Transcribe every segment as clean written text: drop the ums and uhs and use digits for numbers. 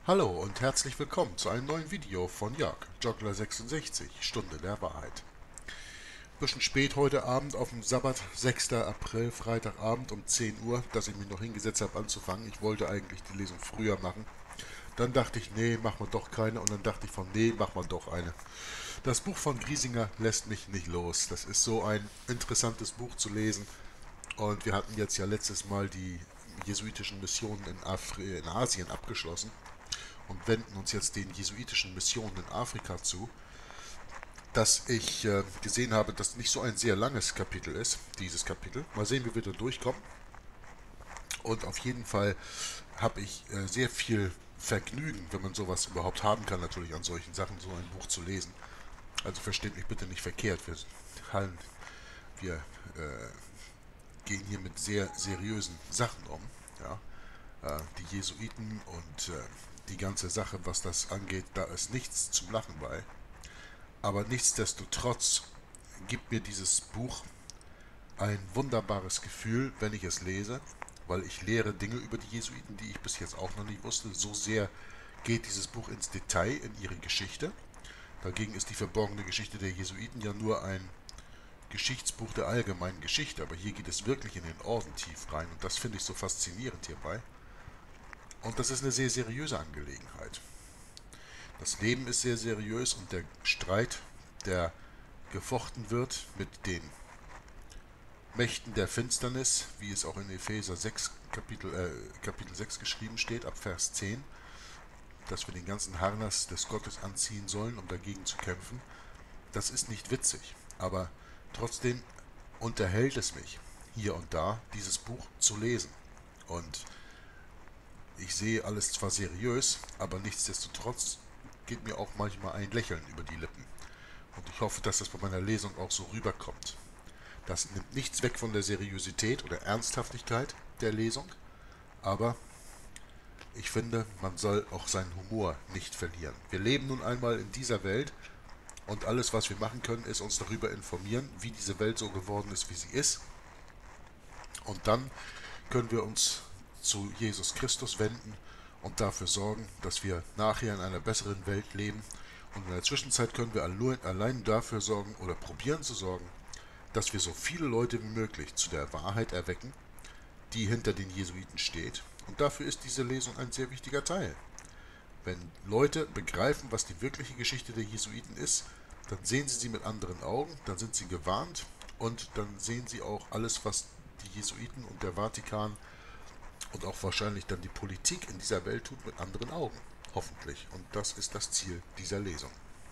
Hallo und herzlich willkommen zu einem neuen Video von Jörg, Joggler66, Stunde der Wahrheit. Bisschen spät heute Abend auf dem Sabbat, 6. April, Freitagabend um 10 Uhr, dass ich mich noch hingesetzt habe anzufangen. Ich wollte eigentlich die Lesung früher machen. Dann dachte ich, nee, machen wir doch keine. Und dann dachte ich von, nee, machen wir doch eine. Das Buch von Griesinger lässt mich nicht los. Das ist so ein interessantes Buch zu lesen. Und wir hatten jetzt ja letztes Mal die jesuitischen Missionen in Asien abgeschlossen und wenden uns jetzt den jesuitischen Missionen in Afrika zu, dass ich gesehen habe, dass nicht so ein sehr langes Kapitel ist, dieses Kapitel. Mal sehen, wie wir da durchkommen. Und auf jeden Fall habe ich sehr viel Vergnügen, wenn man sowas überhaupt haben kann, natürlich an solchen Sachen, so ein Buch zu lesen. Also versteht mich bitte nicht verkehrt. Wir gehen hier mit sehr seriösen Sachen um. Ja? Die Jesuiten und die ganze Sache, was das angeht, da ist nichts zum Lachen bei. Aber nichtsdestotrotz gibt mir dieses Buch ein wunderbares Gefühl, wenn ich es lese, weil ich lehre Dinge über die Jesuiten, die ich bis jetzt auch noch nicht wusste. So sehr geht dieses Buch ins Detail in ihre Geschichte. Dagegen ist die verborgene Geschichte der Jesuiten ja nur ein Geschichtsbuch der allgemeinen Geschichte, aber hier geht es wirklich in den Orden tief rein und das finde ich so faszinierend hierbei. Und das ist eine sehr seriöse Angelegenheit. Das Leben ist sehr seriös und der Streit, der gefochten wird mit den Mächten der Finsternis, wie es auch in Epheser 6, Kapitel 6 geschrieben steht, ab Vers 10, dass wir den ganzen Harnas des Gottes anziehen sollen, um dagegen zu kämpfen. Das ist nicht witzig, aber trotzdem unterhält es mich, hier und da dieses Buch zu lesen. Und ich sehe alles zwar seriös, aber nichtsdestotrotz geht mir auch manchmal ein Lächeln über die Lippen. Und ich hoffe, dass das bei meiner Lesung auch so rüberkommt. Das nimmt nichts weg von der Seriosität oder Ernsthaftigkeit der Lesung, aber ich finde, man soll auch seinen Humor nicht verlieren. Wir leben nun einmal in dieser Welt und alles, was wir machen können, ist uns darüber informieren, wie diese Welt so geworden ist, wie sie ist. Und dann können wir uns zu Jesus Christus wenden und dafür sorgen, dass wir nachher in einer besseren Welt leben. Und in der Zwischenzeit können wir allein dafür sorgen oder probieren zu sorgen, dass wir so viele Leute wie möglich zu der Wahrheit erwecken, die hinter den Jesuiten steht. Und dafür ist diese Lesung ein sehr wichtiger Teil. Wenn Leute begreifen, was die wirkliche Geschichte der Jesuiten ist, dann sehen sie mit anderen Augen, dann sind sie gewarnt und dann sehen sie auch alles, was die Jesuiten und der Vatikan und auch wahrscheinlich dann die Politik in dieser Welt tut, mit anderen Augen. Hoffentlich. Und das ist das Ziel dieser Lesung.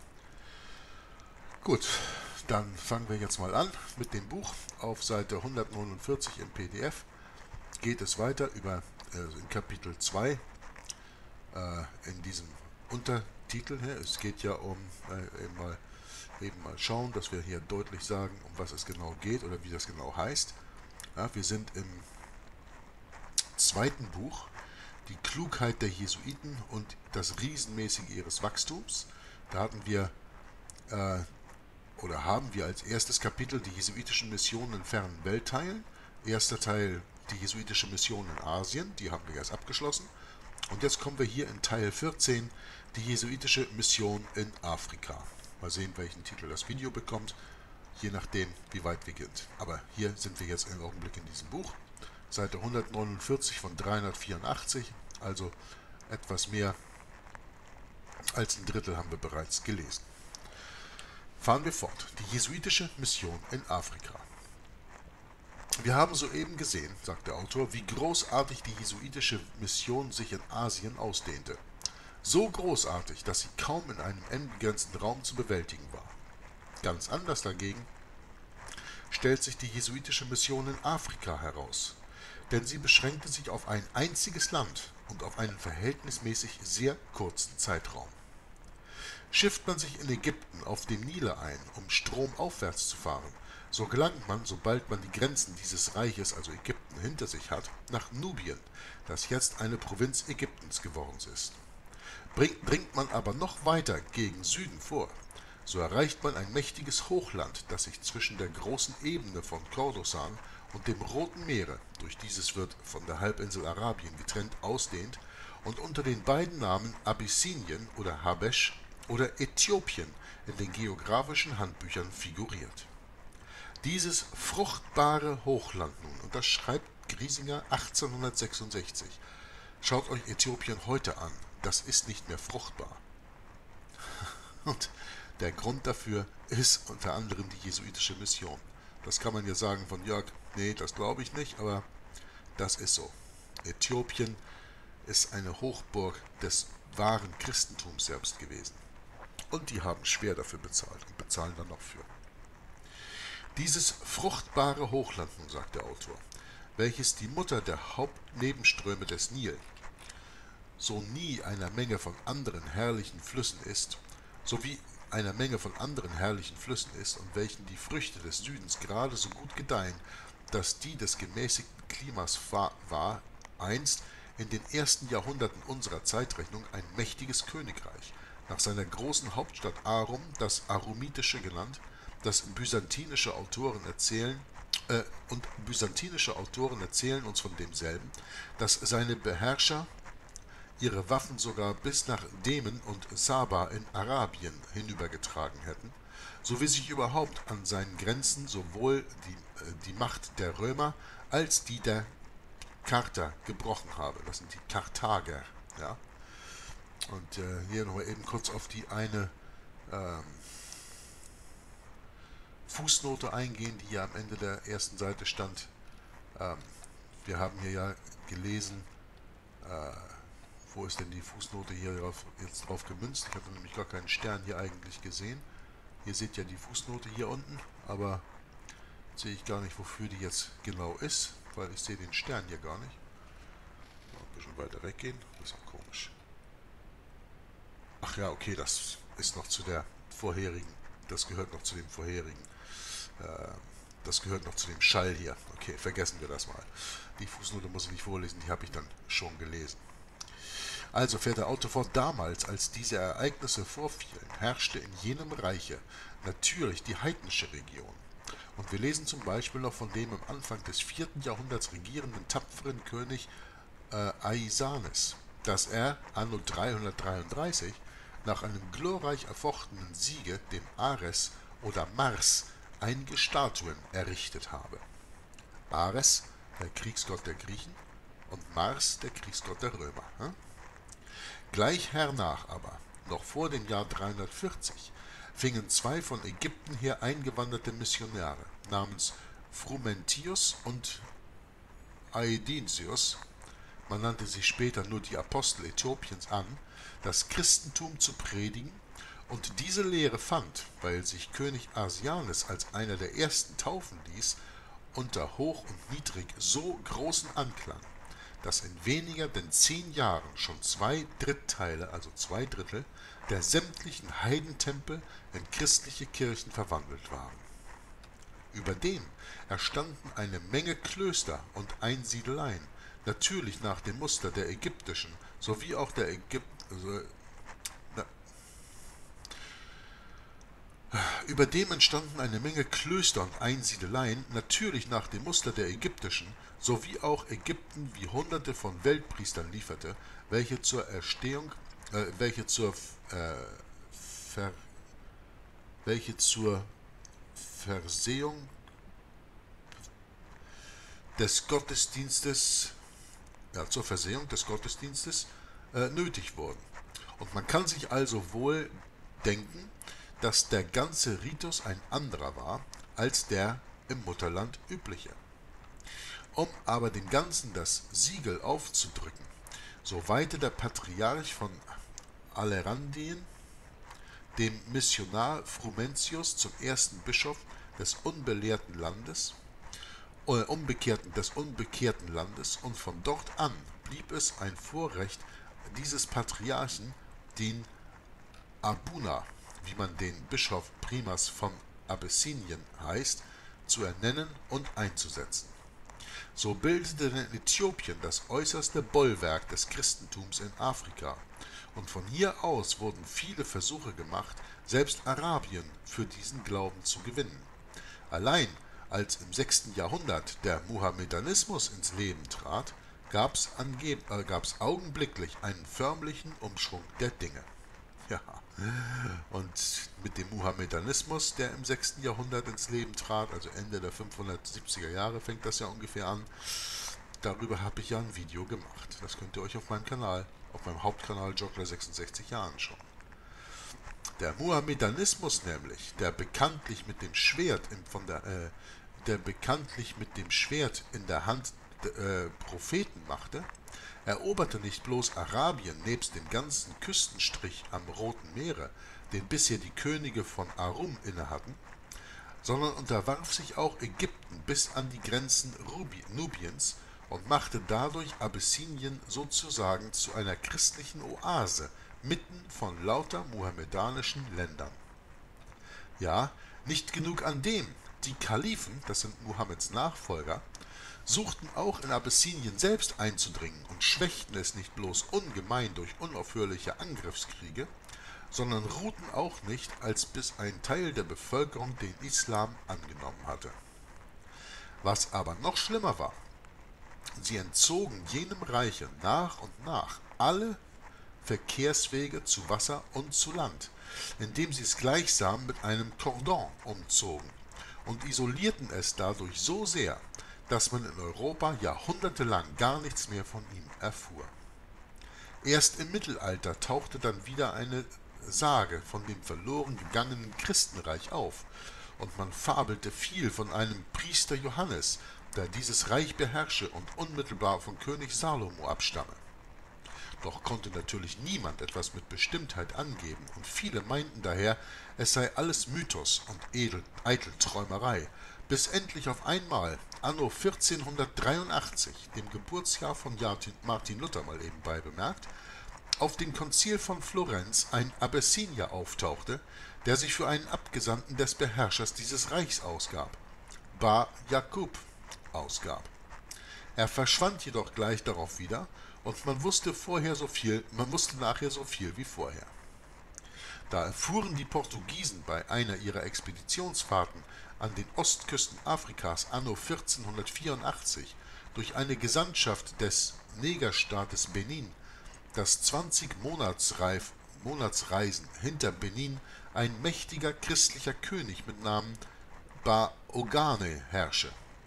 Gut, dann fangen wir jetzt mal an mit dem Buch. Auf Seite 149 im PDF geht es weiter über in Kapitel 2 in diesem Untertitel hier. Es geht ja um eben mal schauen, dass wir hier deutlich sagen, um was es genau geht oder wie das genau heißt. Ja, wir sind im zweiten Buch, die Klugheit der Jesuiten und das Riesenmäßige ihres Wachstums. Da hatten wir oder haben wir als erstes Kapitel die jesuitischen Missionen in fernen Weltteilen. Erster Teil die jesuitische Mission in Asien, die haben wir erst abgeschlossen. Und jetzt kommen wir hier in Teil 14, die jesuitische Mission in Afrika. Mal sehen, welchen Titel das Video bekommt, je nachdem, wie weit wir gehen. Aber hier sind wir jetzt im Augenblick in diesem Buch. Seite 149 von 384, also etwas mehr als ein Drittel haben wir bereits gelesen. Fahren wir fort. Die jesuitische Mission in Afrika. Wir haben soeben gesehen, sagt der Autor, wie großartig die jesuitische Mission sich in Asien ausdehnte. So großartig, dass sie kaum in einem eng begrenzten Raum zu bewältigen war. Ganz anders dagegen stellt sich die jesuitische Mission in Afrika heraus, denn sie beschränkte sich auf ein einziges Land und auf einen verhältnismäßig sehr kurzen Zeitraum. Schifft man sich in Ägypten auf dem Nil ein, um stromaufwärts zu fahren, so gelangt man, sobald man die Grenzen dieses Reiches, also Ägypten, hinter sich hat, nach Nubien, das jetzt eine Provinz Ägyptens geworden ist. Dringt man aber noch weiter gegen Süden vor, so erreicht man ein mächtiges Hochland, das sich zwischen der großen Ebene von Kordosan und dem Roten Meere, durch dieses wird von der Halbinsel Arabien getrennt, ausdehnt und unter den beiden Namen Abyssinien oder Habesch oder Äthiopien in den geografischen Handbüchern figuriert. Dieses fruchtbare Hochland nun, und das schreibt Griesinger 1866. Schaut euch Äthiopien heute an, das ist nicht mehr fruchtbar. Und der Grund dafür ist unter anderem die jesuitische Mission. Das kann man ja sagen von Jörg, nee, das glaube ich nicht, aber das ist so. Äthiopien ist eine Hochburg des wahren Christentums selbst gewesen. Und die haben schwer dafür bezahlt und bezahlen dann noch für. Dieses fruchtbare Hochland, nun sagt der Autor, welches die Mutter der Hauptnebenströme des Nil, so nie einer Menge von anderen herrlichen Flüssen ist, sowie einer Menge von anderen herrlichen Flüssen ist und welchen die Früchte des Südens gerade so gut gedeihen, dass die des gemäßigten Klimas war, einst in den ersten Jahrhunderten unserer Zeitrechnung ein mächtiges Königreich, nach seiner großen Hauptstadt Arum, das Arumitische genannt, das byzantinische Autoren erzählen uns von demselben, dass seine Beherrscher ihre Waffen sogar bis nach Demen und Saba in Arabien hinübergetragen hätten, so wie sich überhaupt an seinen Grenzen sowohl die Macht der Römer als die der Parther gebrochen habe. Das sind die Karthager. Ja? Und hier nochmal eben kurz auf die eine Fußnote eingehen, die hier am Ende der ersten Seite stand. Wir haben hier ja gelesen, wo ist denn die Fußnote hier jetzt drauf gemünzt? Ich habe nämlich gar keinen Stern hier eigentlich gesehen. Ihr seht ja die Fußnote hier unten, aber sehe ich gar nicht, wofür die jetzt genau ist, weil ich sehe den Stern hier gar nicht. Mal ein bisschen weiter weggehen, das ist ja komisch. Ach ja, okay, das ist noch zu der vorherigen, das gehört noch zu dem vorherigen. Das gehört noch zu dem Schall hier. Okay, vergessen wir das mal. Die Fußnote muss ich nicht vorlesen, die habe ich dann schon gelesen. Also fährt der Autor fort, damals, als diese Ereignisse vorfielen, herrschte in jenem Reiche natürlich die heidnische Region. Und wir lesen zum Beispiel noch von dem im Anfang des 4. Jahrhunderts regierenden tapferen König Aisanes, dass er anno 333 nach einem glorreich erfochtenen Siege dem Ares oder Mars einige Statuen errichtet habe. Ares, der Kriegsgott der Griechen, und Mars, der Kriegsgott der Römer. Gleich hernach aber, noch vor dem Jahr 340, fingen zwei von Ägypten her eingewanderte Missionare namens Frumentius und Aedinsius, man nannte sie später nur die Apostel Äthiopiens, an, das Christentum zu predigen, und diese Lehre fand, weil sich König Asianes als einer der ersten taufen ließ, unter Hoch und Niedrig so großen Anklang, dass in weniger denn 10 Jahren schon 2/3, also 2/3, der sämtlichen Heidentempel in christliche Kirchen verwandelt waren. Überdem erstanden eine Menge Klöster und Einsiedeleien, natürlich nach dem Muster der ägyptischen, sowie auch der Überdem entstanden eine Menge Klöster und Einsiedeleien, natürlich nach dem Muster der ägyptischen, sowie auch Ägypten wie Hunderte von Weltpriestern lieferte, welche zur Versehung des Gottesdienstes, nötig wurden. Und man kann sich also wohl denken, dass der ganze Ritus ein anderer war als der im Mutterland übliche. Um aber dem Ganzen das Siegel aufzudrücken, so weihte der Patriarch von Alejandrien dem Missionar Frumentius zum ersten Bischof des unbekehrten Landes, und von dort an blieb es ein Vorrecht dieses Patriarchen, den Abuna, wie man den Bischof Primas von Abyssinien heißt, zu ernennen und einzusetzen. So bildete denn Äthiopien das äußerste Bollwerk des Christentums in Afrika, und von hier aus wurden viele Versuche gemacht, selbst Arabien für diesen Glauben zu gewinnen. Allein als im 6. Jahrhundert der Mohammedanismus ins Leben trat, gab's augenblicklich einen förmlichen Umschwung der Dinge. Ja, und mit dem Muhammedanismus, der im 6. Jahrhundert ins Leben trat, also Ende der 570er Jahre fängt das ja ungefähr an, darüber habe ich ja ein Video gemacht. Das könnt ihr euch auf meinem Kanal, auf meinem Hauptkanal Joggler66 anschauen. Der Muhammedanismus nämlich, der bekanntlich mit dem Schwert in der Hand Propheten machte, eroberte nicht bloß Arabien nebst dem ganzen Küstenstrich am Roten Meere, den bisher die Könige von Arum innehatten, sondern unterwarf sich auch Ägypten bis an die Grenzen Nubiens und machte dadurch Abyssinien sozusagen zu einer christlichen Oase mitten von lauter muhammedanischen Ländern. Ja, nicht genug an dem, die Kalifen, das sind Muhammeds Nachfolger, suchten auch in Abyssinien selbst einzudringen und schwächten es nicht bloß ungemein durch unaufhörliche Angriffskriege, sondern ruhten auch nicht, als bis ein Teil der Bevölkerung den Islam angenommen hatte. Was aber noch schlimmer war, sie entzogen jenem Reiche nach und nach alle Verkehrswege zu Wasser und zu Land, indem sie es gleichsam mit einem Kordon umzogen und isolierten es dadurch so sehr, dass man in Europa jahrhundertelang gar nichts mehr von ihm erfuhr. Erst im Mittelalter tauchte dann wieder eine Sage von dem verloren gegangenen Christenreich auf, und man fabelte viel von einem Priester Johannes, der dieses Reich beherrsche und unmittelbar von König Salomo abstamme. Doch konnte natürlich niemand etwas mit Bestimmtheit angeben, und viele meinten daher, es sei alles Mythos und eitel Träumerei, bis endlich auf einmal, anno 1483, dem Geburtsjahr von Martin Luther mal ebenbei bemerkt, auf dem Konzil von Florenz ein Abyssinier auftauchte, der sich für einen Abgesandten des Beherrschers dieses Reichs ausgab, Bar Jakub ausgab. Er verschwand jedoch gleich darauf wieder, und man wusste nachher so viel wie vorher. Da erfuhren die Portugiesen bei einer ihrer Expeditionsfahrten an den Ostküsten Afrikas anno 1484 durch eine Gesandtschaft des Negerstaates Benin, dass 20 Monatsreisen hinter Benin ein mächtiger christlicher König mit Namen Ba-Ogane herrsche.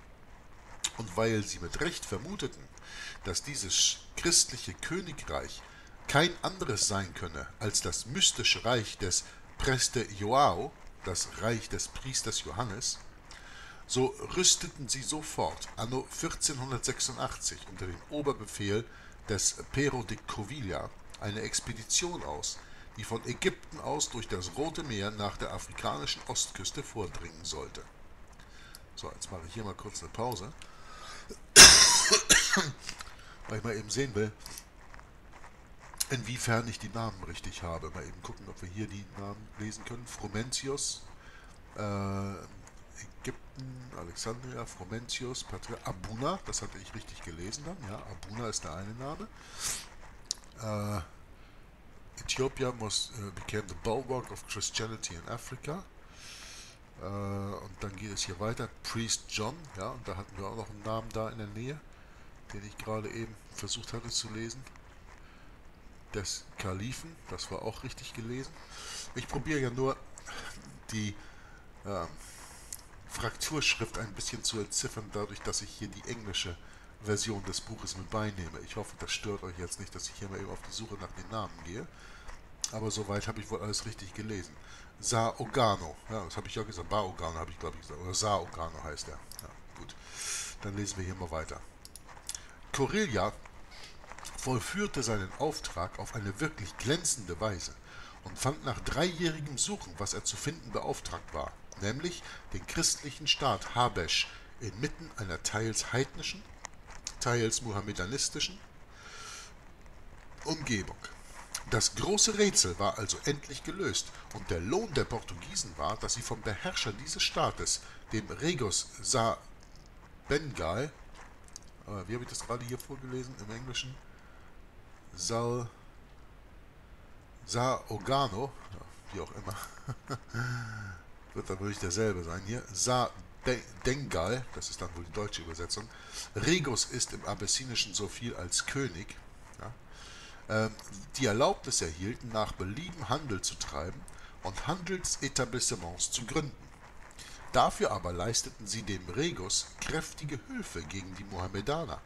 Und weil sie mit Recht vermuteten, dass dieses christliche Königreich kein anderes sein könne als das mystische Reich des Preste Joao, das Reich des Priesters Johannes, so rüsteten sie sofort anno 1486 unter dem Oberbefehl des Pero de Covilla eine Expedition aus, die von Ägypten aus durch das Rote Meer nach der afrikanischen Ostküste vordringen sollte. So, jetzt mache ich hier mal kurz eine Pause, weil ich mal eben sehen will, inwiefern ich die Namen richtig habe. Mal eben gucken, ob wir hier die Namen lesen können. Frumentius, Ägypten, Alexandria, Frumentius, Abuna, das hatte ich richtig gelesen dann, ja, Abuna ist der eine Name. Ethiopia became the bulwark of Christianity in Africa. Und dann geht es hier weiter, Priest John, ja, und da hatten wir auch noch einen Namen da in der Nähe, den ich gerade eben versucht hatte zu lesen. Des Kalifen, das war auch richtig gelesen. Ich probiere ja nur die Frakturschrift ein bisschen zu entziffern, dadurch, dass ich hier die englische Version des Buches mit beinehme. Ich hoffe, das stört euch jetzt nicht, dass ich hier mal eben auf die Suche nach den Namen gehe. Aber soweit habe ich wohl alles richtig gelesen. Sa-Ogano, ja, das habe ich ja gesagt. Ba-Ogano habe ich, glaube ich, gesagt. Oder Sa-Ogano heißt er. Ja, gut. Dann lesen wir hier mal weiter. Corilla vollführte seinen Auftrag auf eine wirklich glänzende Weise und fand nach 3-jährigem Suchen, was er zu finden beauftragt war, nämlich den christlichen Staat Habesch inmitten einer teils heidnischen, teils muhammedanistischen Umgebung. Das große Rätsel war also endlich gelöst, und der Lohn der Portugiesen war, dass sie vom Beherrscher dieses Staates, dem Regos Sa-Bengal, wie habe ich das gerade hier vorgelesen im Englischen? Sa-Ogano, wie auch immer, wird dann wirklich derselbe sein hier, Dengal, das ist dann wohl die deutsche Übersetzung. Regus ist im Abessinischen so viel als König. Ja, die Erlaubnis erhielten, nach Belieben Handel zu treiben und Handelsetablissements zu gründen. Dafür aber leisteten sie dem Regus kräftige Hilfe gegen die Mohammedaner,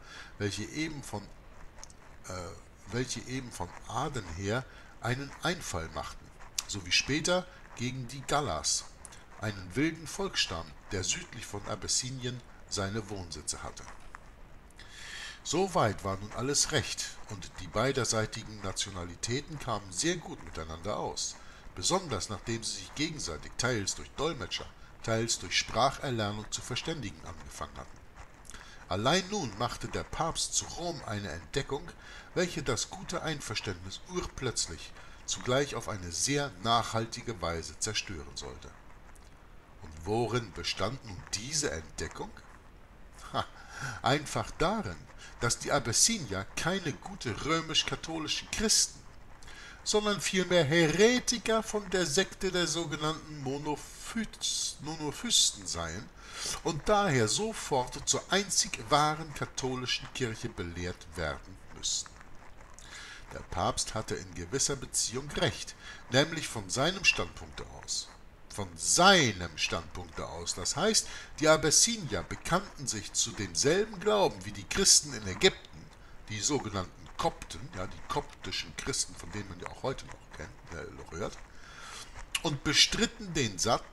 welche eben von Aden her einen Einfall machten, sowie später gegen die Gallas, einen wilden Volksstamm, der südlich von Abessinien seine Wohnsitze hatte. Soweit war nun alles recht, und die beiderseitigen Nationalitäten kamen sehr gut miteinander aus, besonders nachdem sie sich gegenseitig teils durch Dolmetscher, teils durch Spracherlernung zu verständigen angefangen hatten. Allein nun machte der Papst zu Rom eine Entdeckung, welche das gute Einverständnis urplötzlich zugleich auf eine sehr nachhaltige Weise zerstören sollte. Und worin bestand nun diese Entdeckung? Einfach darin, dass die Abessinier keine gute römisch-katholischen Christen, sondern vielmehr Heretiker von der Sekte der sogenannten Monophysten seien und daher sofort zur einzig wahren katholischen Kirche belehrt werden müssten. Der Papst hatte in gewisser Beziehung recht, nämlich von seinem Standpunkt aus. Von seinem Standpunkt aus. Das heißt, die Abessinier bekannten sich zu demselben Glauben wie die Christen in Ägypten, die sogenannten Kopten, ja, die koptischen Christen, von denen man ja auch heute noch hört, und bestritten den Satz,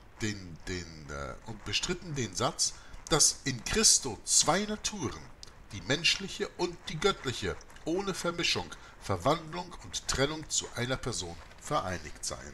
dass in Christo zwei Naturen, die menschliche und die göttliche, ohne Vermischung, Verwandlung und Trennung zu einer Person vereinigt seien.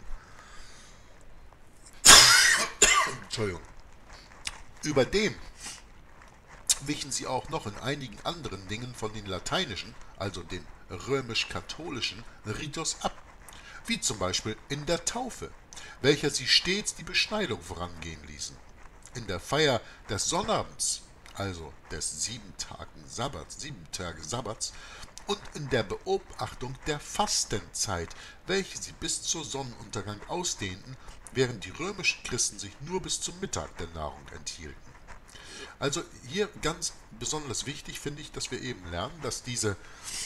Entschuldigung. Überdem wichen sie auch noch in einigen anderen Dingen von den lateinischen, also dem römisch-katholischen Ritus ab, wie zum Beispiel in der Taufe, welcher sie stets die Beschneidung vorangehen ließen. In der Feier des Sonnabends, also des 7 Tage Sabbats, und in der Beobachtung der Fastenzeit, welche sie bis zum Sonnenuntergang ausdehnten, während die römischen Christen sich nur bis zum Mittag der Nahrung enthielten. Also hier ganz besonders wichtig finde ich, dass wir eben lernen, dass diese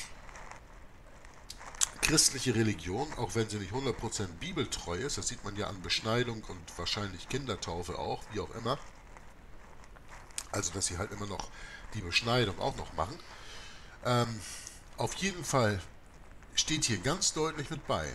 christliche Religion, auch wenn sie nicht 100% bibeltreu ist, das sieht man ja an Beschneidung und wahrscheinlich Kindertaufe auch, wie auch immer, also dass sie halt immer noch die Beschneidung auch noch machen, auf jeden Fall steht hier ganz deutlich mit bei,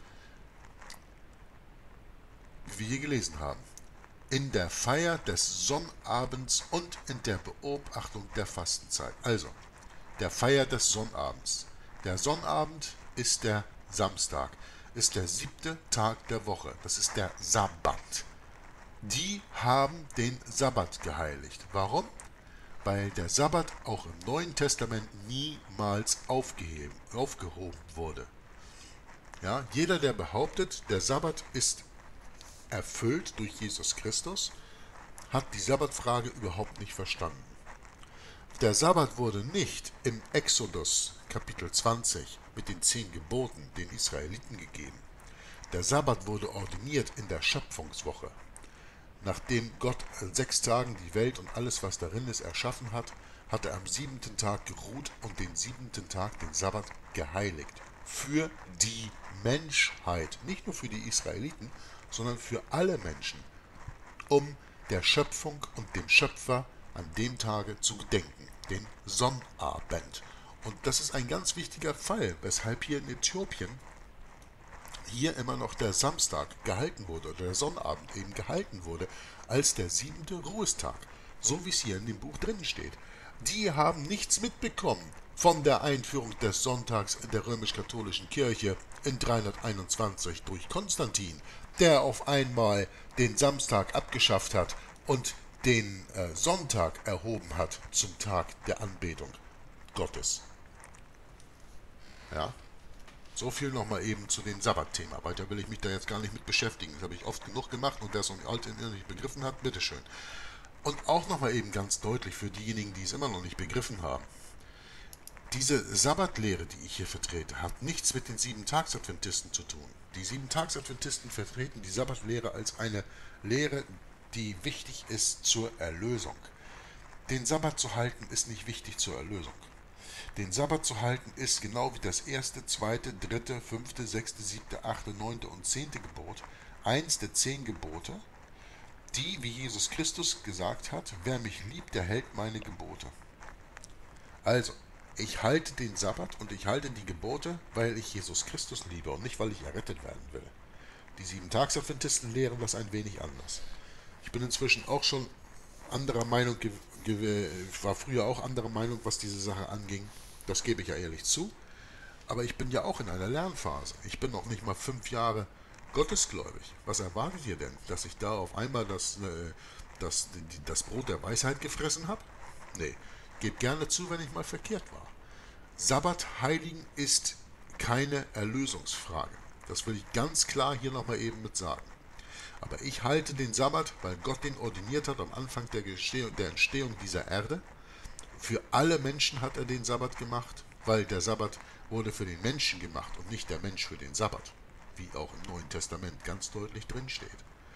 wie wir hier gelesen haben, in der Feier des Sonnabends und in der Beobachtung der Fastenzeit. Also, der Feier des Sonnabends. Der Sonnabend ist der Samstag, ist der 7. Tag der Woche, das ist der Sabbat. Die haben den Sabbat geheiligt. Warum? Weil der Sabbat auch im Neuen Testament niemals aufgehoben wurde. Ja, jeder, der behauptet, der Sabbat ist erfüllt durch Jesus Christus, hat die Sabbatfrage überhaupt nicht verstanden. Der Sabbat wurde nicht im Exodus Kapitel 20 mit den 10 Geboten den Israeliten gegeben. Der Sabbat wurde ordiniert in der Schöpfungswoche. Nachdem Gott an 6 Tagen die Welt und alles, was darin ist, erschaffen hat, hat er am 7. Tag geruht und den 7. Tag, den Sabbat, geheiligt. Für die Menschheit, nicht nur für die Israeliten, sondern für alle Menschen, um der Schöpfung und dem Schöpfer an dem Tage zu gedenken, den Sonnabend. Und das ist ein ganz wichtiger Fall, weshalb hier in Äthiopien hier immer noch der Samstag gehalten wurde, oder der Sonnabend eben gehalten wurde, als der 7. Ruhestag, so wie es hier in dem Buch drin steht. Die haben nichts mitbekommen von der Einführung des Sonntags in der römisch-katholischen Kirche in 321 durch Konstantin, der auf einmal den Samstag abgeschafft hat und den Sonntag erhoben hat zum Tag der Anbetung Gottes. Ja, so viel nochmal eben zu dem Sabbatthema. Weiter will ich mich da jetzt gar nicht mit beschäftigen. Das habe ich oft genug gemacht und wer es um alt nicht begriffen hat, bitteschön. Und auch nochmal eben ganz deutlich für diejenigen, die es immer noch nicht begriffen haben. Diese Sabbatlehre, die ich hier vertrete, hat nichts mit den 7-Tags-Adventisten zu tun. Die 7-Tags-Adventisten vertreten die Sabbatlehre als eine Lehre die wichtig ist zur Erlösung. Den Sabbat zu halten ist nicht wichtig zur Erlösung. Den Sabbat zu halten ist genau wie das erste, zweite, dritte, fünfte, sechste, siebte, achte, neunte und zehnte Gebot eins der 10 Gebote, die, wie Jesus Christus gesagt hat, wer mich liebt, der hält meine Gebote. Also, ich halte den Sabbat und ich halte die Gebote, weil ich Jesus Christus liebe und nicht, weil ich errettet werden will. Die 7-Tags-Adventisten lehren das ein wenig anders. Ich bin inzwischen auch schon anderer Meinung, war früher auch anderer Meinung, was diese Sache anging. Das gebe ich ja ehrlich zu. Aber ich bin ja auch in einer Lernphase. Ich bin noch nicht mal 5 Jahre gottesgläubig. Was erwartet ihr denn? Dass ich da auf einmal das Brot der Weisheit gefressen habe? Nee, gebt gerne zu, wenn ich mal verkehrt war. Sabbat heiligen ist keine Erlösungsfrage. Das will ich ganz klar hier nochmal eben mit sagen. Aber ich halte den Sabbat, weil Gott den ordiniert hat am Anfang der Entstehung dieser Erde. Für alle Menschen hat er den Sabbat gemacht, weil der Sabbat wurde für den Menschen gemacht und nicht der Mensch für den Sabbat, wie auch im Neuen Testament ganz deutlich drin steht.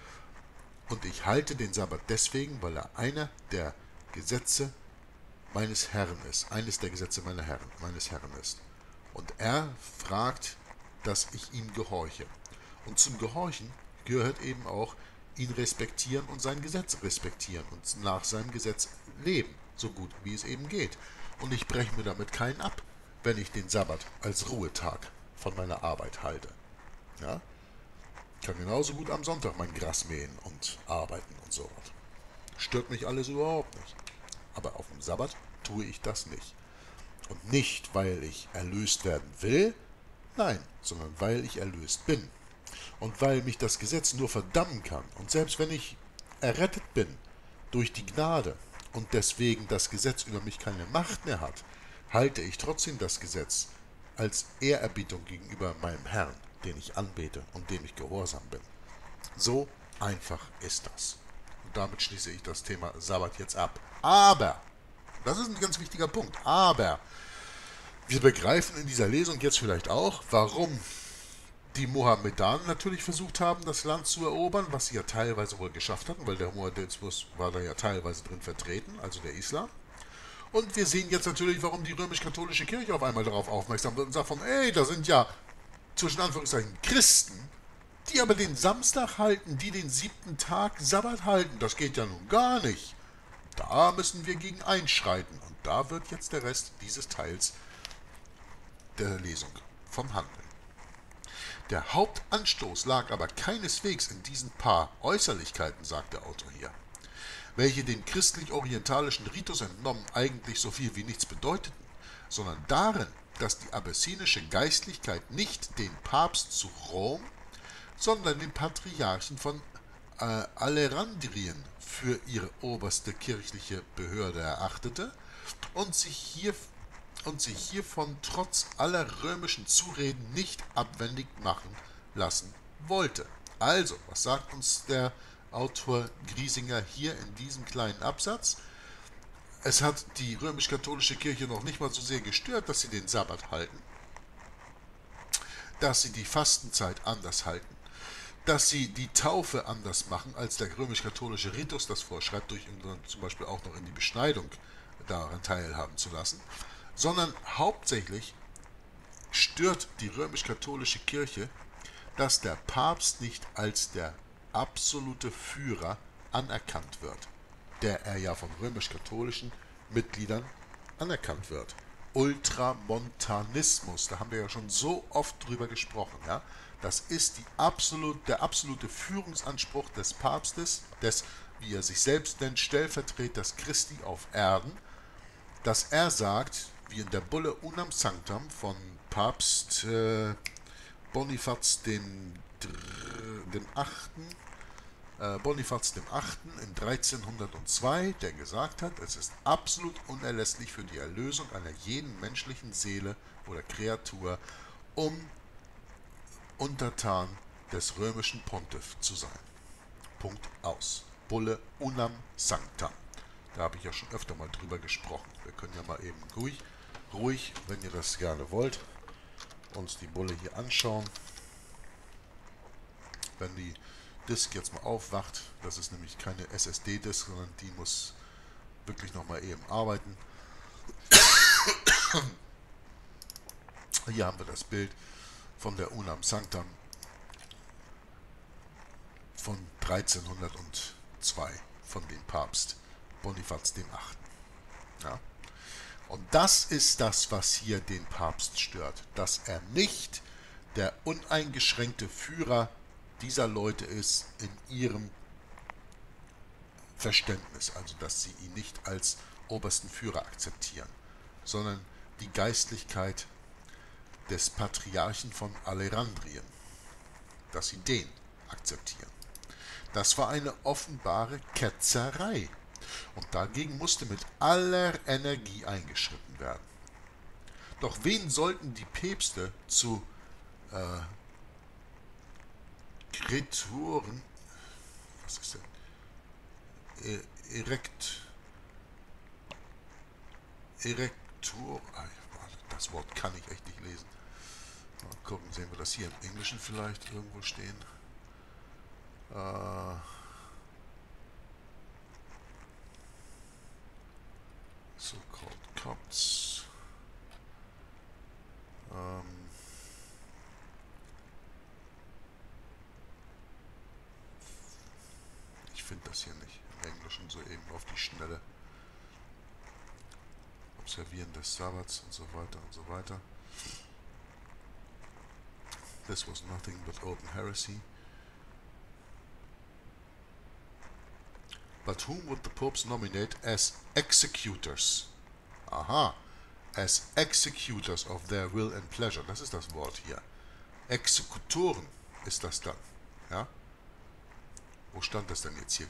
Und ich halte den Sabbat deswegen, weil er einer der Gesetze meines Herrn ist, eines der Gesetze meines Herrn ist. Und er fragt, dass ich ihm gehorche. Und zum Gehorchen gehört eben auch, ihn respektieren und sein Gesetz respektieren und nach seinem Gesetz leben, so gut wie es eben geht. Und ich breche mir damit keinen ab, wenn ich den Sabbat als Ruhetag von meiner Arbeit halte. Ja? Ich kann genauso gut am Sonntag mein Gras mähen und arbeiten und so was. Stört mich alles überhaupt nicht. Aber auf dem Sabbat tue ich das nicht. Und nicht, weil ich erlöst werden will, nein, sondern weil ich erlöst bin. Und weil mich das Gesetz nur verdammen kann. Und selbst wenn ich errettet bin durch die Gnade und deswegen das Gesetz über mich keine Macht mehr hat, halte ich trotzdem das Gesetz als Ehrerbietung gegenüber meinem Herrn, den ich anbete und dem ich gehorsam bin. So einfach ist das. Und damit schließe ich das Thema Sabbat jetzt ab. Aber, das ist ein ganz wichtiger Punkt, aber wir begreifen in dieser Lesung jetzt vielleicht auch, warum die Mohammedaner natürlich versucht haben, das Land zu erobern, was sie ja teilweise wohl geschafft hatten, weil der Mohammedanismus war da ja teilweise drin vertreten, also der Islam. Und wir sehen jetzt natürlich, warum die römisch-katholische Kirche auf einmal darauf aufmerksam wird und sagt von, ey, da sind ja zwischen Anführungszeichen Christen, die aber den Samstag halten, die den 7. Tag Sabbat halten. Das geht ja nun gar nicht. Da müssen wir gegen einschreiten. Und da wird jetzt der Rest dieses Teils der Lesung vom handeln. Der Hauptanstoß lag aber keineswegs in diesen paar Äußerlichkeiten, sagt der Autor hier, welche dem christlich-orientalischen Ritus entnommen eigentlich so viel wie nichts bedeuteten, sondern darin, dass die abessinische Geistlichkeit nicht den Papst zu Rom, sondern den Patriarchen von Alejandrien für ihre oberste kirchliche Behörde erachtete und sich hiervon trotz aller römischen Zureden nicht abwendig machen lassen wollte. Also, was sagt uns der Autor Griesinger hier in diesem kleinen Absatz? Es hat die römisch-katholische Kirche noch nicht mal so sehr gestört, dass sie den Sabbat halten, dass sie die Fastenzeit anders halten, dass sie die Taufe anders machen, als der römisch-katholische Ritus das vorschreibt, durch zum Beispiel auch noch in die Beschneidung daran teilhaben zu lassen, sondern hauptsächlich stört die römisch-katholische Kirche, dass der Papst nicht als der absolute Führer anerkannt wird, der er ja von römisch-katholischen Mitgliedern anerkannt wird. Ultramontanismus, da haben wir ja schon so oft drüber gesprochen, ja. Das ist der absolute Führungsanspruch des Papstes, des, wie er sich selbst nennt, Stellvertreters Christi auf Erden, dass er sagt, wie in der Bulle Unam Sanctam von Papst Bonifaz dem 8. Bonifaz dem 8. in 1302, der gesagt hat, es ist absolut unerlässlich für die Erlösung einer jeden menschlichen Seele oder Kreatur, um Untertan des römischen Pontiff zu sein. Punkt aus. Bulle Unam Sanctam. Da habe ich ja schon öfter mal drüber gesprochen. Wir können ja mal eben ruhig, wenn ihr das gerne wollt, uns die Bulle hier anschauen. Wenn die Disk jetzt mal aufwacht. Das ist nämlich keine SSD-Disk, sondern die muss wirklich nochmal eben arbeiten. Hier haben wir das Bild von der Unam Sanctam von 1302 von dem Papst Bonifaz VIII. Ja. Und das ist das, was hier den Papst stört, dass er nicht der uneingeschränkte Führer dieser Leute ist in ihrem Verständnis, also dass sie ihn nicht als obersten Führer akzeptieren, sondern die Geistlichkeit des Patriarchen von Alejandrien, dass sie den akzeptieren. Das war eine offenbare Ketzerei. Und dagegen musste mit aller Energie eingeschritten werden. Doch wen sollten die Päpste zu Kreturen, was ist denn? Erektur, das Wort kann ich echt nicht lesen. Mal gucken, sehen wir das hier im Englischen vielleicht irgendwo stehen. So-called Copts. Ich finde das hier nicht im Englischen so eben auf die Schnelle. Observieren des Sabbats und so weiter und so weiter. This was nothing but open heresy. But whom would the popes nominate as executors? Aha, as executors of their will and pleasure. Das ist das Wort hier. Exekutoren ist das dann. Ja? Wo stand das denn jetzt hier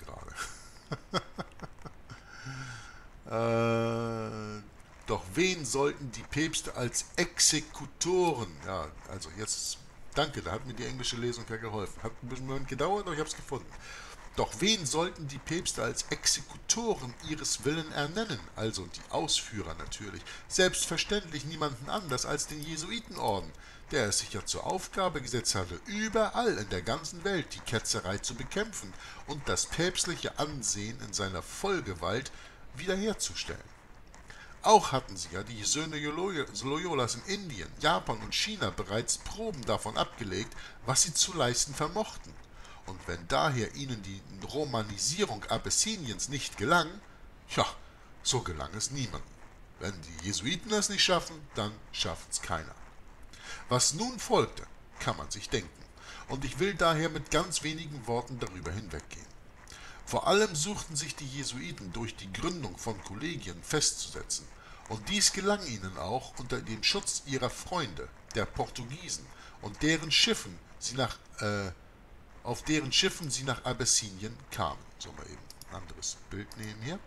gerade? Doch wen sollten die Päpste als Exekutoren? Ja, also jetzt, danke, da hat mir die englische Lesung ja geholfen. Hat ein bisschen gedauert, aber ich habe es gefunden. Doch wen sollten die Päpste als Exekutoren ihres Willen ernennen? Also die Ausführer natürlich. Selbstverständlich niemanden anders als den Jesuitenorden, der es sich ja zur Aufgabe gesetzt hatte, überall in der ganzen Welt die Ketzerei zu bekämpfen und das päpstliche Ansehen in seiner Vollgewalt wiederherzustellen. Auch hatten sie ja die Söhne Loyolas in Indien, Japan und China bereits Proben davon abgelegt, was sie zu leisten vermochten. Und wenn daher ihnen die Romanisierung Abessiniens nicht gelang, ja, so gelang es niemandem. Wenn die Jesuiten es nicht schaffen, dann schafft es keiner. Was nun folgte, kann man sich denken, und ich will daher mit ganz wenigen Worten darüber hinweggehen. Vor allem suchten sich die Jesuiten durch die Gründung von Kollegien festzusetzen, und dies gelang ihnen auch unter dem Schutz ihrer Freunde, der Portugiesen, und auf deren Schiffen sie nach Abessinien kamen. So, mal eben ein anderes Bild nehmen hier.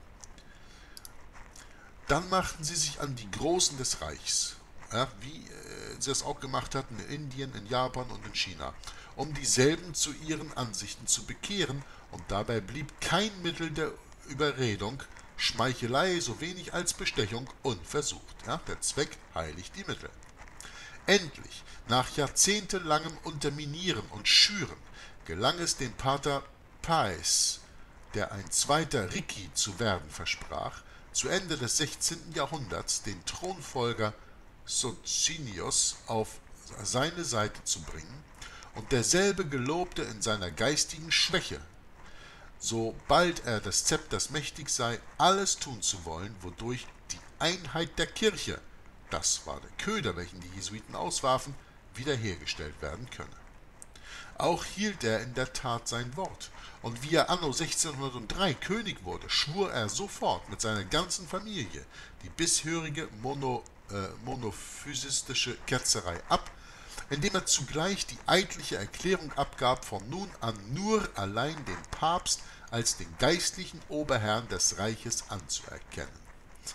Dann machten sie sich an die Großen des Reichs, ja, wie sie es auch gemacht hatten in Indien, in Japan und in China, um dieselben zu ihren Ansichten zu bekehren, und dabei blieb kein Mittel der Überredung, Schmeichelei so wenig als Bestechung unversucht. Ja, der Zweck heiligt die Mittel. Endlich, nach jahrzehntelangem Unterminieren und Schüren, gelang es dem Pater Paes, der ein zweiter Ricci zu werden versprach, zu Ende des 16. Jahrhunderts den Thronfolger Socinius auf seine Seite zu bringen, und derselbe gelobte in seiner geistigen Schwäche, sobald er des Zepters mächtig sei, alles tun zu wollen, wodurch die Einheit der Kirche, das war der Köder, welchen die Jesuiten auswarfen, wiederhergestellt werden könne. Auch hielt er in der Tat sein Wort, und wie er anno 1603 König wurde, schwur er sofort mit seiner ganzen Familie die bisherige monophysistische Ketzerei ab, indem er zugleich die eidliche Erklärung abgab, von nun an nur allein den Papst als den geistlichen Oberherrn des Reiches anzuerkennen.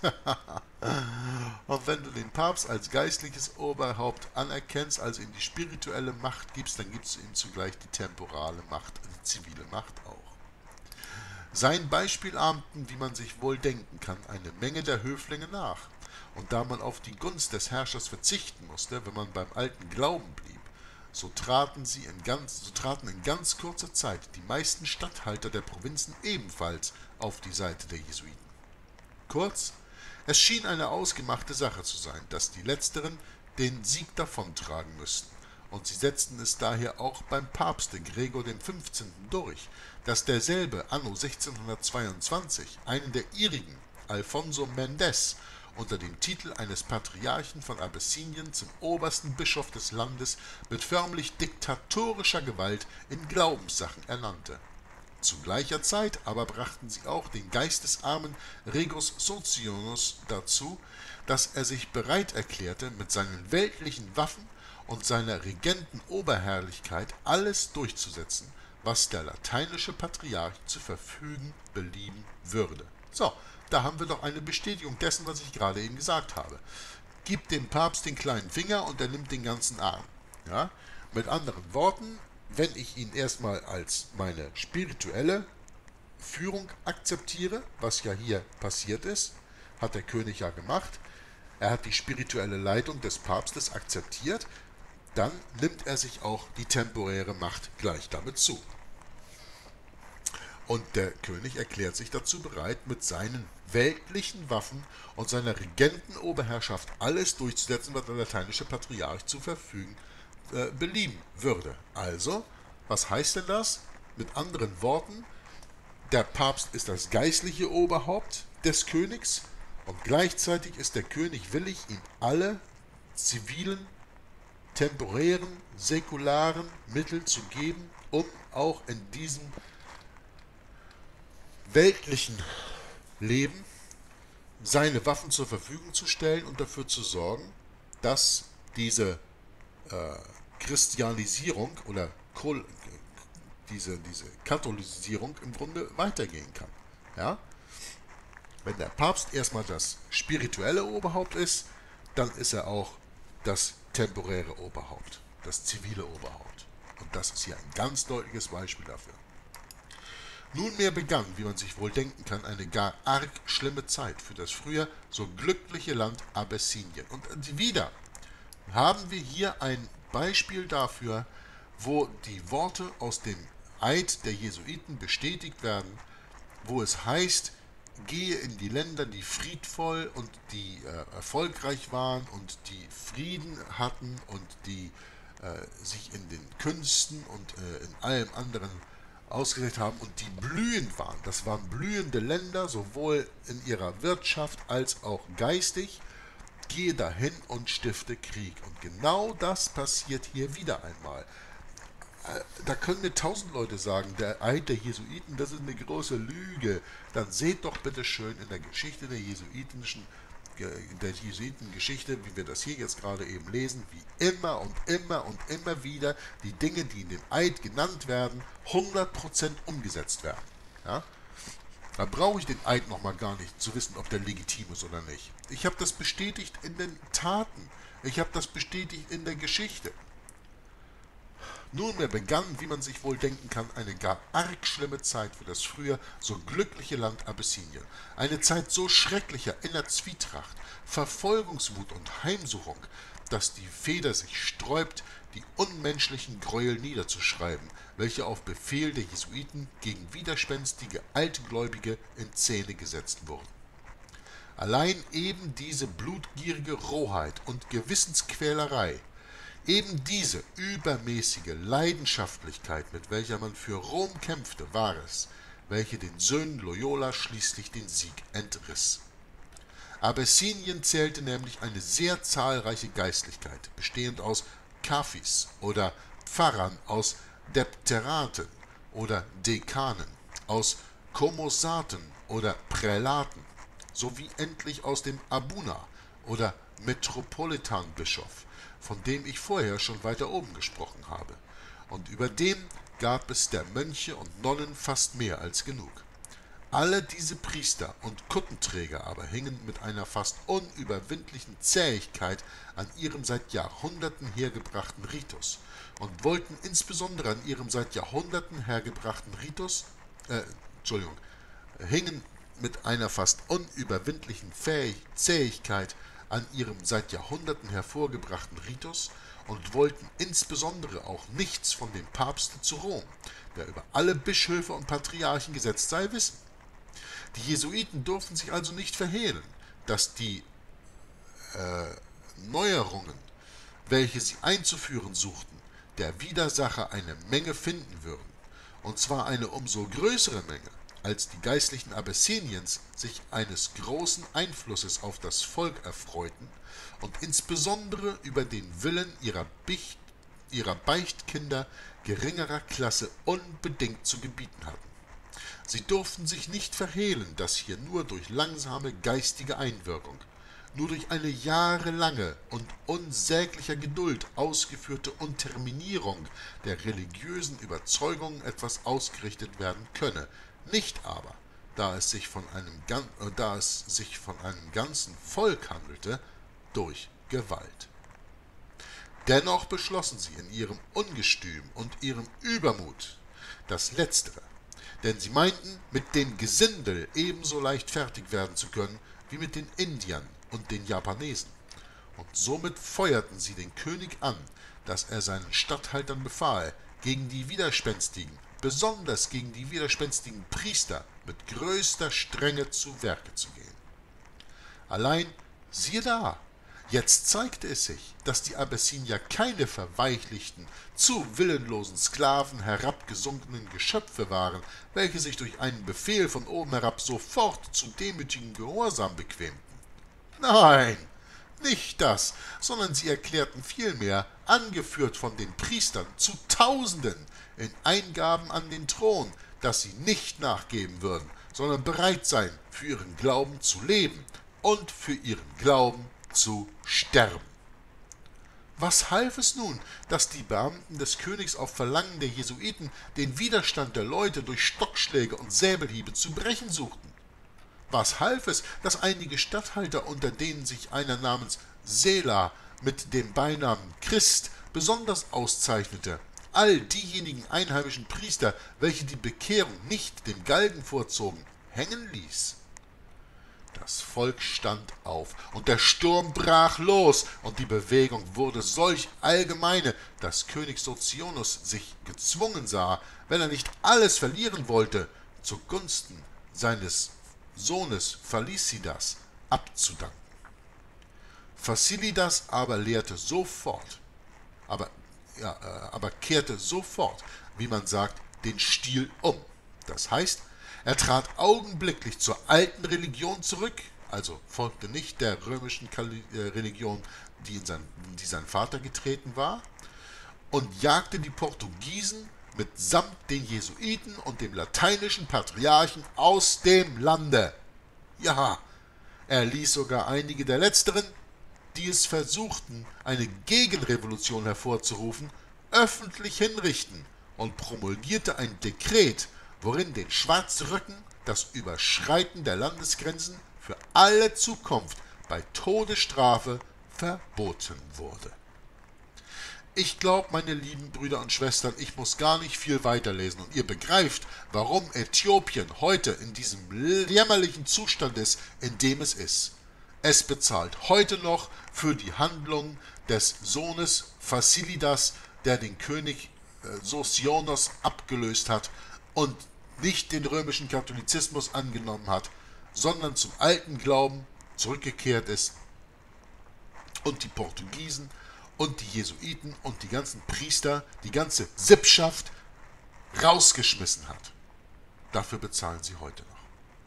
Und wenn du den Papst als geistliches Oberhaupt anerkennst, also ihm die spirituelle Macht gibst, dann gibst du ihm zugleich die temporale Macht, die zivile Macht auch. Sein Beispiel ahmten, wie man sich wohl denken kann, eine Menge der Höflinge nach. Und da man auf die Gunst des Herrschers verzichten musste, wenn man beim alten Glauben blieb, so traten in ganz kurzer Zeit die meisten Statthalter der Provinzen ebenfalls auf die Seite der Jesuiten. Kurz, es schien eine ausgemachte Sache zu sein, dass die Letzteren den Sieg davontragen müssten, und sie setzten es daher auch beim Papste Gregor XV. Durch, dass derselbe anno 1622 einen der ihrigen, Alfonso Mendez, unter dem Titel eines Patriarchen von Abessinien zum obersten Bischof des Landes mit förmlich diktatorischer Gewalt in Glaubenssachen ernannte. Zu gleicher Zeit aber brachten sie auch den geistesarmen Regus Socionus dazu, dass er sich bereit erklärte, mit seinen weltlichen Waffen und seiner regenten Oberherrlichkeit alles durchzusetzen, was der lateinische Patriarch zu verfügen belieben würde. So, da haben wir doch eine Bestätigung dessen, was ich gerade eben gesagt habe. Gib dem Papst den kleinen Finger und er nimmt den ganzen Arm. Ja? Mit anderen Worten, wenn ich ihn erstmal als meine spirituelle Führung akzeptiere, was ja hier passiert ist, hat der König ja gemacht, er hat die spirituelle Leitung des Papstes akzeptiert, dann nimmt er sich auch die temporäre Macht gleich damit zu. Und der König erklärt sich dazu bereit, mit seinen weltlichen Waffen und seiner Regentenoberherrschaft alles durchzusetzen, was der lateinische Patriarch zu verfügen belieben würde. Also, was heißt denn das? Mit anderen Worten, der Papst ist das geistliche Oberhaupt des Königs und gleichzeitig ist der König willig, ihm alle zivilen, temporären, säkularen Mittel zu geben, um auch in diesem weltlichen Leben seine Waffen zur Verfügung zu stellen und dafür zu sorgen, dass diese Christianisierung oder diese Katholisierung im Grunde weitergehen kann. Ja? Wenn der Papst erstmal das spirituelle Oberhaupt ist, dann ist er auch das temporäre Oberhaupt, das zivile Oberhaupt. Und das ist hier ein ganz deutliches Beispiel dafür. Nunmehr begann, wie man sich wohl denken kann, eine gar arg schlimme Zeit für das früher so glückliche Land Abessinien. Und wieder haben wir hier ein Beispiel dafür, wo die Worte aus dem Eid der Jesuiten bestätigt werden, wo es heißt, gehe in die Länder, die friedvoll und die erfolgreich waren und die Frieden hatten und die sich in den Künsten und in allem anderen ausgesetzt haben und die blühend waren. Das waren blühende Länder, sowohl in ihrer Wirtschaft als auch geistig. Gehe dahin und stifte Krieg. Und genau das passiert hier wieder einmal. Da können mir 1000 Leute sagen, der Eid der Jesuiten, das ist eine große Lüge. Dann seht doch bitte schön in der Geschichte der Jesuitengeschichte, wie wir das hier jetzt gerade eben lesen, wie immer und immer und immer wieder die Dinge, die in dem Eid genannt werden, 100% umgesetzt werden. Ja? Da brauche ich den Eid nochmal gar nicht zu wissen, ob der legitim ist oder nicht. Ich habe das bestätigt in den Taten. Ich habe das bestätigt in der Geschichte. Nunmehr begann, wie man sich wohl denken kann, eine gar arg schlimme Zeit für das früher so glückliche Land Abessinien. Eine Zeit so schrecklicher innerer Zwietracht, Verfolgungswut und Heimsuchung, dass die Feder sich sträubt, die unmenschlichen Gräuel niederzuschreiben, welche auf Befehl der Jesuiten gegen widerspenstige Altgläubige in Szene gesetzt wurden. Allein eben diese blutgierige Rohheit und Gewissensquälerei, eben diese übermäßige Leidenschaftlichkeit, mit welcher man für Rom kämpfte, war es, welche den Söhnen Loyola schließlich den Sieg entriss. Abessinien zählte nämlich eine sehr zahlreiche Geistlichkeit, bestehend aus Kafis oder Pfarrern, aus Depteraten oder Dekanen, aus Komosaten oder Prälaten, sowie endlich aus dem Abuna oder Metropolitanbischof, von dem ich vorher schon weiter oben gesprochen habe, und über dem gab es der Mönche und Nonnen fast mehr als genug. Alle diese Priester und Kuttenträger aber hingen mit einer fast unüberwindlichen Zähigkeit an ihrem seit Jahrhunderten hergebrachten Ritus und wollten insbesondere an ihrem seit Jahrhunderten hergebrachten Ritus, hingen mit einer fast unüberwindlichen Zähigkeit an ihrem seit Jahrhunderten hervorgebrachten Ritus und wollten insbesondere auch nichts von dem Papste zu Rom, der über alle Bischöfe und Patriarchen gesetzt sei, wissen. Die Jesuiten durften sich also nicht verhehlen, dass die Neuerungen, welche sie einzuführen suchten, der Widersacher eine Menge finden würden, und zwar eine umso größere Menge, als die Geistlichen Abessiniens sich eines großen Einflusses auf das Volk erfreuten und insbesondere über den Willen ihrer Beichtkinder geringerer Klasse unbedingt zu gebieten hatten. Sie durften sich nicht verhehlen, dass hier nur durch langsame geistige Einwirkung, nur durch eine jahrelange und unsäglicher Geduld ausgeführte Unterminierung der religiösen Überzeugungen etwas ausgerichtet werden könne, nicht aber, da es sich von einem ganzen Volk handelte, durch Gewalt. Dennoch beschlossen sie in ihrem Ungestüm und ihrem Übermut das Letztere, denn sie meinten, mit dem Gesindel ebenso leicht fertig werden zu können wie mit den Indiern und den Japanesen, und somit feuerten sie den König an, dass er seinen Statthaltern befahl, gegen die Widerspenstigen, besonders gegen die widerspenstigen Priester, mit größter Strenge zu Werke zu gehen. Allein, siehe da, jetzt zeigte es sich, dass die Abessinier keine verweichlichten, zu willenlosen Sklaven herabgesunkenen Geschöpfe waren, welche sich durch einen Befehl von oben herab sofort zu demütigem Gehorsam bequemten. Nein, nicht das, sondern sie erklärten vielmehr, angeführt von den Priestern zu Tausenden, in Eingaben an den Thron, dass sie nicht nachgeben würden, sondern bereit seien, für ihren Glauben zu leben und für ihren Glauben zu sterben. Was half es nun, dass die Beamten des Königs auf Verlangen der Jesuiten den Widerstand der Leute durch Stockschläge und Säbelhiebe zu brechen suchten? Was half es, dass einige Statthalter, unter denen sich einer namens Sela mit dem Beinamen Christ besonders auszeichnete, all diejenigen einheimischen Priester, welche die Bekehrung nicht dem Galgen vorzogen, hängen ließ? Das Volk stand auf, und der Sturm brach los, und die Bewegung wurde solch allgemeine, dass König Socionus sich gezwungen sah, wenn er nicht alles verlieren wollte, zugunsten seines Sohnes Phalicidas abzudanken. Fasilidas aber kehrte sofort, wie man sagt, den Stiel um. Das heißt, er trat augenblicklich zur alten Religion zurück, also folgte nicht der römischen Religion, die sein Vater getreten war, und jagte die Portugiesen mitsamt den Jesuiten und dem lateinischen Patriarchen aus dem Lande. Ja, er ließ sogar einige der Letzteren, die es versuchten, eine Gegenrevolution hervorzurufen, öffentlich hinrichten und promulgierte ein Dekret, worin den Schwarzröcken das Überschreiten der Landesgrenzen für alle Zukunft bei Todesstrafe verboten wurde. Ich glaube, meine lieben Brüder und Schwestern, ich muss gar nicht viel weiterlesen, und ihr begreift, warum Äthiopien heute in diesem jämmerlichen Zustand ist, in dem es ist. Es bezahlt heute noch für die Handlung des Sohnes Fasilidas, der den König Socionos abgelöst hat und nicht den römischen Katholizismus angenommen hat, sondern zum alten Glauben zurückgekehrt ist und die Portugiesen und die Jesuiten und die ganzen Priester, die ganze Sippschaft rausgeschmissen hat. Dafür bezahlen sie heute noch.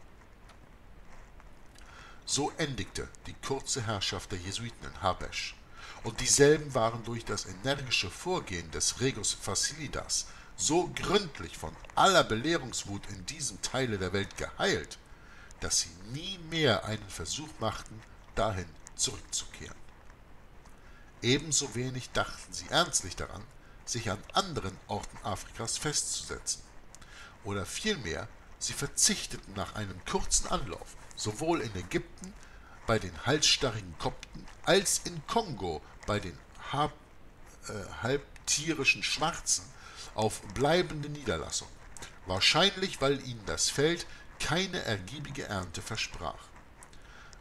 So endigte die kurze Herrschaft der Jesuiten in Habesch, und dieselben waren durch das energische Vorgehen des Regus Fasilidas so gründlich von aller Belehrungswut in diesem Teile der Welt geheilt, dass sie nie mehr einen Versuch machten, dahin zurückzukehren. Ebenso wenig dachten sie ernstlich daran, sich an anderen Orten Afrikas festzusetzen. Oder vielmehr, sie verzichteten nach einem kurzen Anlauf, sowohl in Ägypten bei den halsstarrigen Kopten als in Kongo bei den halbtierischen Schwarzen auf bleibende Niederlassung, wahrscheinlich weil ihnen das Feld keine ergiebige Ernte versprach.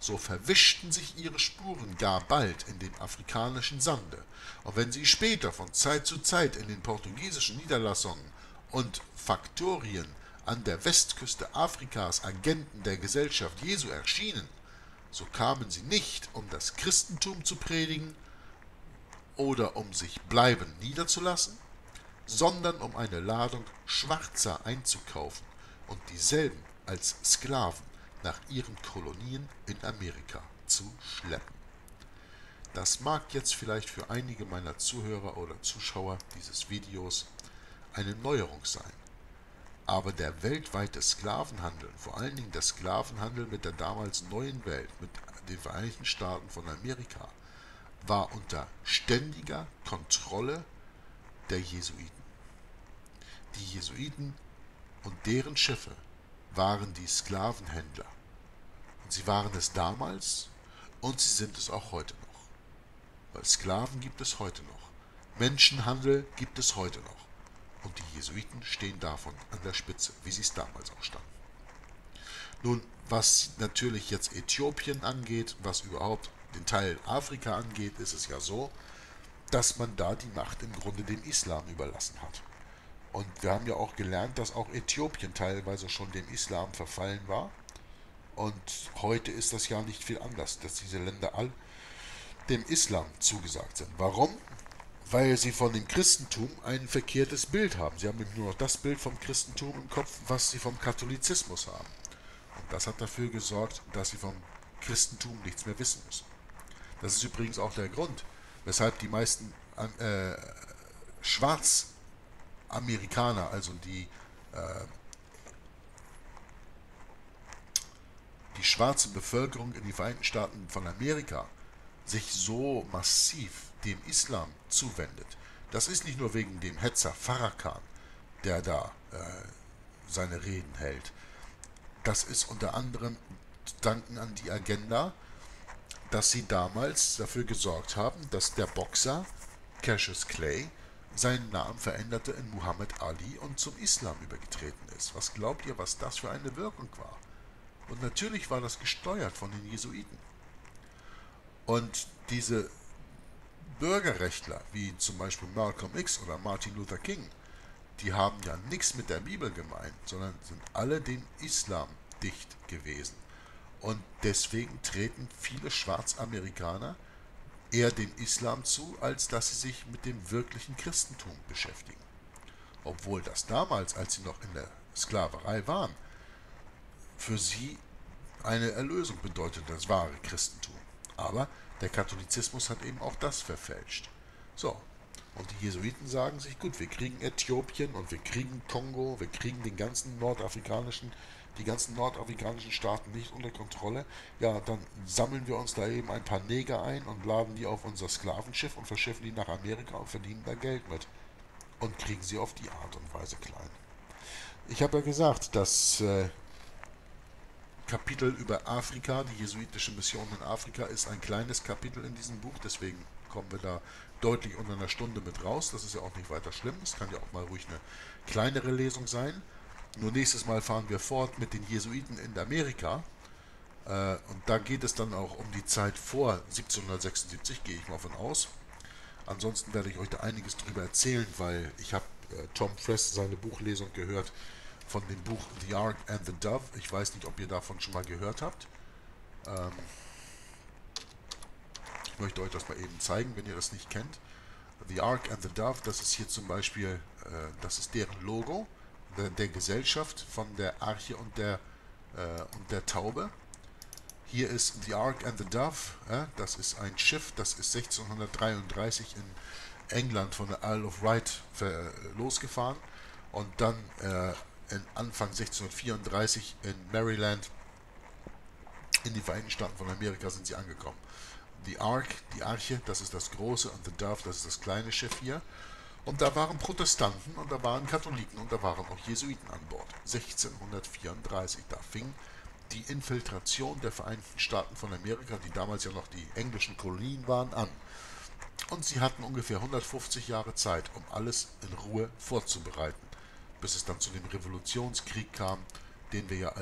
so verwischten sich ihre Spuren gar bald in dem afrikanischen Sande, und wenn sie später von Zeit zu Zeit in den portugiesischen Niederlassungen und Faktorien an der Westküste Afrikas Agenten der Gesellschaft Jesu erschienen, so kamen sie nicht, um das Christentum zu predigen oder um sich bleibend niederzulassen, sondern um eine Ladung Schwarzer einzukaufen und dieselben als Sklaven nach ihren Kolonien in Amerika zu schleppen. Das mag jetzt vielleicht für einige meiner Zuhörer oder Zuschauer dieses Videos eine Neuerung sein, aber der weltweite Sklavenhandel, vor allen Dingen der Sklavenhandel mit der damals neuen Welt, mit den Vereinigten Staaten von Amerika, war unter ständiger Kontrolle der Jesuiten. Die Jesuiten und deren Schiffe waren die Sklavenhändler. Und sie waren es damals und sie sind es auch heute noch. Weil Sklaven gibt es heute noch. Menschenhandel gibt es heute noch. Und die Jesuiten stehen davon an der Spitze, wie sie es damals auch standen. Nun, was natürlich jetzt Äthiopien angeht, was überhaupt den Teil Afrika angeht, ist es ja so, dass man da die Macht im Grunde dem Islam überlassen hat. Und wir haben ja auch gelernt, dass auch Äthiopien teilweise schon dem Islam verfallen war. Und heute ist das ja nicht viel anders, dass diese Länder all dem Islam zugesagt sind. Warum? Weil sie von dem Christentum ein verkehrtes Bild haben. Sie haben eben nur noch das Bild vom Christentum im Kopf, was sie vom Katholizismus haben. Und das hat dafür gesorgt, dass sie vom Christentum nichts mehr wissen müssen. Das ist übrigens auch der Grund, weshalb die meisten Schwarzamerikaner, also die schwarze Bevölkerung in die Vereinigten Staaten von Amerika sich so massiv dem Islam zuwendet. Das ist nicht nur wegen dem Hetzer Farrakhan, der da seine Reden hält. Das ist unter anderem zu danken an die Agenda, dass sie damals dafür gesorgt haben, dass der Boxer Cassius Clay seinen Namen veränderte in Muhammad Ali und zum Islam übergetreten ist. Was glaubt ihr, was das für eine Wirkung war? Und natürlich war das gesteuert von den Jesuiten. Und diese Bürgerrechtler, wie zum Beispiel Malcolm X oder Martin Luther King, die haben ja nichts mit der Bibel gemeint, sondern sind alle dem Islam dicht gewesen. Und deswegen treten viele Schwarzamerikaner eher dem Islam zu, als dass sie sich mit dem wirklichen Christentum beschäftigen. Obwohl das damals, als sie noch in der Sklaverei waren, für sie eine Erlösung bedeutete, das wahre Christentum. Aber der Katholizismus hat eben auch das verfälscht. So, und die Jesuiten sagen sich, gut, wir kriegen Äthiopien und wir kriegen Kongo, wir kriegen die ganzen nordafrikanischen Staaten nicht unter Kontrolle. Ja, dann sammeln wir uns da eben ein paar Neger ein und laden die auf unser Sklavenschiff und verschiffen die nach Amerika und verdienen da Geld mit. Und kriegen sie auf die Art und Weise klein. Ich habe ja gesagt, dass Kapitel über Afrika, die jesuitische Mission in Afrika, ist ein kleines Kapitel in diesem Buch, deswegen kommen wir da deutlich unter einer Stunde mit raus. Das ist ja auch nicht weiter schlimm, es kann ja auch mal ruhig eine kleinere Lesung sein. Nur nächstes Mal fahren wir fort mit den Jesuiten in Amerika, und da geht es dann auch um die Zeit vor 1776, gehe ich mal von aus. Ansonsten werde ich euch da einiges drüber erzählen, weil ich habe Tom Friess seine Buchlesung gehört von dem Buch The Ark and the Dove. Ich weiß nicht, ob ihr davon schon mal gehört habt. Ich möchte euch das mal eben zeigen, wenn ihr das nicht kennt. The Ark and the Dove, das ist hier zum Beispiel, das ist deren Logo, der Gesellschaft von der Arche und der Taube. Hier ist The Ark and the Dove, das ist ein Schiff, das ist 1633 in England von der Isle of Wight losgefahren und dann Anfang 1634 in Maryland in die Vereinigten Staaten von Amerika sind sie angekommen. Die Ark, die Arche, das ist das große, und The Dove, das ist das kleine Schiff hier. Und da waren Protestanten und da waren Katholiken und da waren auch Jesuiten an Bord. 1634, da fing die Infiltration der Vereinigten Staaten von Amerika, die damals ja noch die englischen Kolonien waren, an. Und sie hatten ungefähr 150 Jahre Zeit, um alles in Ruhe vorzubereiten, bis es dann zu dem Revolutionskrieg kam, den wir ja als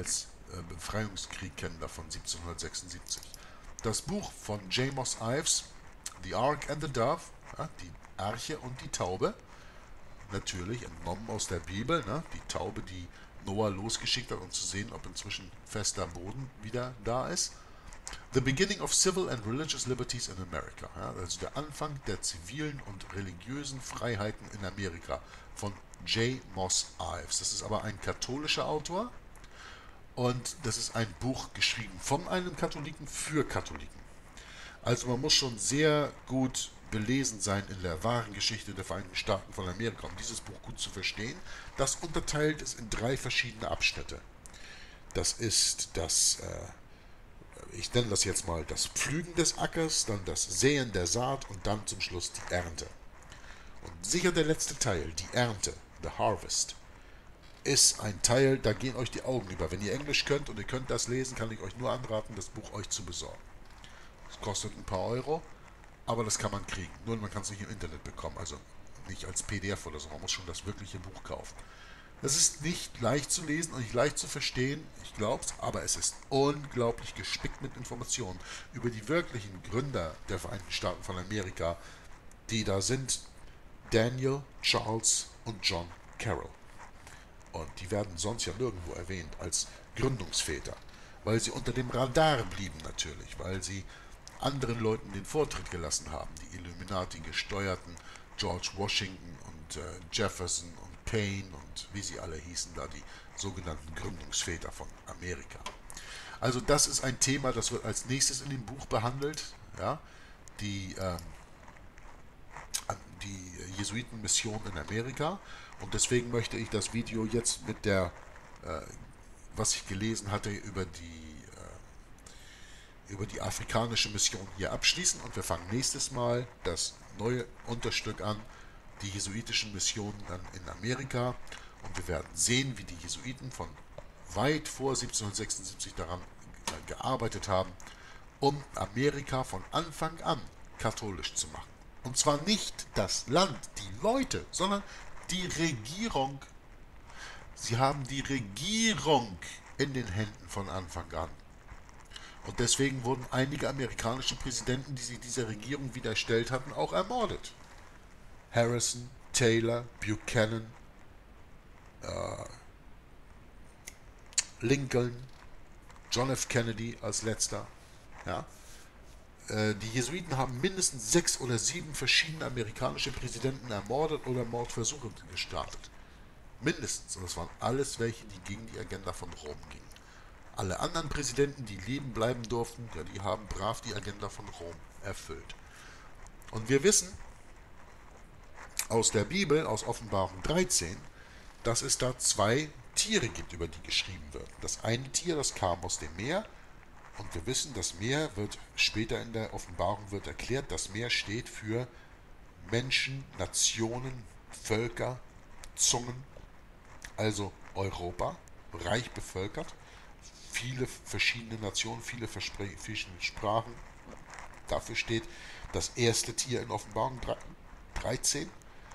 Befreiungskrieg kennen, da von 1776. Das Buch von Amos Ives, The Ark and the Dove, ja, die Arche und die Taube, natürlich entnommen aus der Bibel, ne, die Taube, die Noah losgeschickt hat, um zu sehen, ob inzwischen fester Boden wieder da ist. The Beginning of Civil and Religious Liberties in America, ja, also der Anfang der zivilen und religiösen Freiheiten in Amerika von J. Moss Ives. Das ist aber ein katholischer Autor und das ist ein Buch geschrieben von einem Katholiken für Katholiken. Also man muss schon sehr gut belesen sein in der wahren Geschichte der Vereinigten Staaten von Amerika, um dieses Buch gut zu verstehen. Das unterteilt es in 3 verschiedene Abschnitte. Das ist das ich nenne das jetzt mal das Pflügen des Ackers, dann das Säen der Saat und dann zum Schluss die Ernte. Und sicher der letzte Teil, die Ernte, the Harvest, ist ein Teil, da gehen euch die Augen über. Wenn ihr Englisch könnt und ihr könnt das lesen, kann ich euch nur anraten, das Buch euch zu besorgen. Es kostet ein paar Euro, aber das kann man kriegen. Nur man kann es nicht im Internet bekommen, also nicht als PDF oder so. Man muss schon das wirkliche Buch kaufen. Das ist nicht leicht zu lesen und nicht leicht zu verstehen, ich glaube es, aber es ist unglaublich gespickt mit Informationen über die wirklichen Gründer der Vereinigten Staaten von Amerika, die da sind: Daniel, Charles und John Carroll. Und die werden sonst ja nirgendwo erwähnt als Gründungsväter, weil sie unter dem Radar blieben natürlich, weil sie anderen Leuten den Vortritt gelassen haben, die Illuminati gesteuerten George Washington und Jefferson und Paine und wie sie alle hießen, da die sogenannten Gründungsväter von Amerika. Also das ist ein Thema, das wird als nächstes in dem Buch behandelt, ja, die, die Jesuitenmission in Amerika, und deswegen möchte ich das Video jetzt mit der, was ich gelesen hatte über die afrikanische Mission hier abschließen, und wir fangen nächstes Mal das neue Unterstück an, die jesuitischen Missionen dann in Amerika, und wir werden sehen, wie die Jesuiten von weit vor 1776 daran gearbeitet haben, um Amerika von Anfang an katholisch zu machen. Und zwar nicht das Land, die Leute, sondern die Regierung. Sie haben die Regierung in den Händen von Anfang an. Und deswegen wurden einige amerikanische Präsidenten, die sich dieser Regierung widerstellt hatten, auch ermordet. Harrison, Taylor, Buchanan, Lincoln, John F. Kennedy als letzter. Ja. Die Jesuiten haben mindestens 6 oder 7 verschiedene amerikanische Präsidenten ermordet oder Mordversuche gestartet. Mindestens. Und das waren alles welche, die gegen die Agenda von Rom gingen. Alle anderen Präsidenten, die leben bleiben durften, ja, die haben brav die Agenda von Rom erfüllt. Und wir wissen aus der Bibel, aus Offenbarung 13, dass es da 2 Tiere gibt, über die geschrieben wird. Das eine Tier, das kam aus dem Meer, und wir wissen, das Meer wird später in der Offenbarung wird erklärt, das Meer steht für Menschen, Nationen, Völker, Zungen, also Europa, reich bevölkert, viele verschiedene Nationen, viele verschiedene Sprachen. Dafür steht das erste Tier in Offenbarung 13.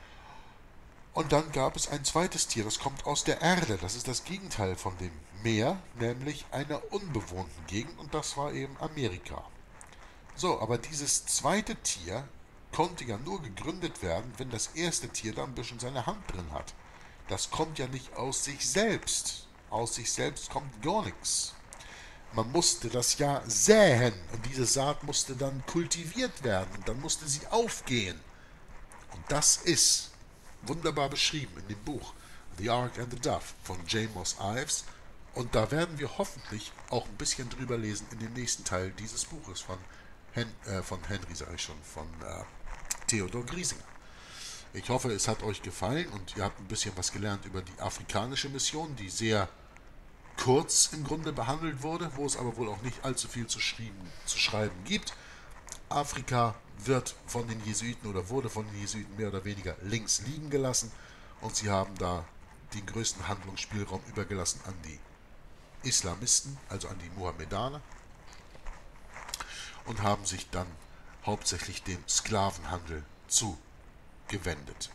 Und dann gab es ein zweites Tier, das kommt aus der Erde. Das ist das Gegenteil von dem Meer, nämlich einer unbewohnten Gegend, und das war eben Amerika. So, aber dieses zweite Tier konnte ja nur gegründet werden, wenn das erste Tier da ein bisschen seine Hand drin hat. Das kommt ja nicht aus sich selbst. Aus sich selbst kommt gar nichts. Man musste das ja säen, und diese Saat musste dann kultiviert werden, und dann musste sie aufgehen. Und das ist wunderbar beschrieben in dem Buch The Ark and the Dove von Amos Ives, und da werden wir hoffentlich auch ein bisschen drüber lesen in dem nächsten Teil dieses Buches von Henry, sage ich schon, von Theodor Griesinger. Ich hoffe, es hat euch gefallen und ihr habt ein bisschen was gelernt über die afrikanische Mission, die sehr kurz im Grunde behandelt wurde, wo es aber wohl auch nicht allzu viel zu schreiben gibt. Afrika wird von den Jesuiten oder wurde von den Jesuiten mehr oder weniger links liegen gelassen, und sie haben da den größten Handlungsspielraum übergelassen an die Islamisten, also an die Mohammedaner, und haben sich dann hauptsächlich dem Sklavenhandel zugewendet.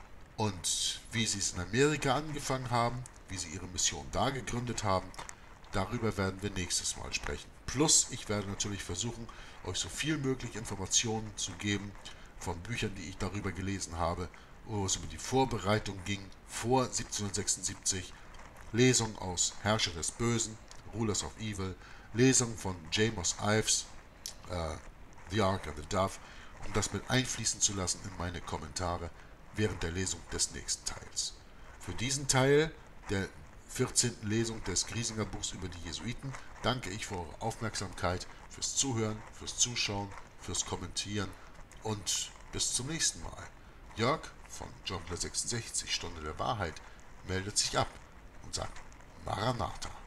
Und wie sie es in Amerika angefangen haben, wie sie ihre Mission da gegründet haben, Darüber werden wir nächstes Mal sprechen. Plus, ich werde natürlich versuchen, euch so viel möglich Informationen zu geben von Büchern, die ich darüber gelesen habe, wo es über die Vorbereitung ging vor 1776, Lesung aus Herrscher des Bösen, Rulers of Evil, Lesung von Amos Ives, The Ark and the Dove, um das mit einfließen zu lassen in meine Kommentare während der Lesung des nächsten Teils. Für diesen Teil der 14. Lesung des Griesinger Buchs über die Jesuiten danke ich für eure Aufmerksamkeit, fürs Zuhören, fürs Zuschauen, fürs Kommentieren und bis zum nächsten Mal. Jörg von Joggler 66, Stunde der Wahrheit, meldet sich ab und sagt Maranatha.